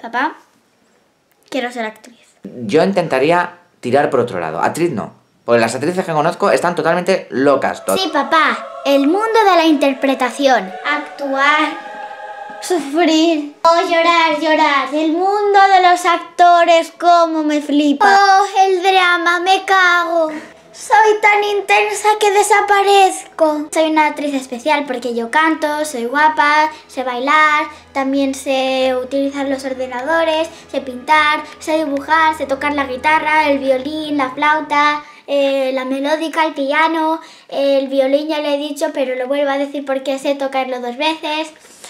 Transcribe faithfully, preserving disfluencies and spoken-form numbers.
Papá, quiero ser actriz. Yo intentaría tirar por otro lado. Actriz no. Porque las actrices que conozco están totalmente locas. Sí, papá. El mundo de la interpretación. Actuar. Sufrir. Oh, llorar, llorar. El mundo de los actores, cómo me flipa. Oh, el drama, me cago. Soy tan intensa que desaparezco. Soy una actriz especial porque yo canto, soy guapa, sé bailar, también sé utilizar los ordenadores, sé pintar, sé dibujar, sé tocar la guitarra, el violín, la flauta, eh, la melódica, el piano, el violín ya lo he dicho, pero lo vuelvo a decir porque sé tocarlo dos veces.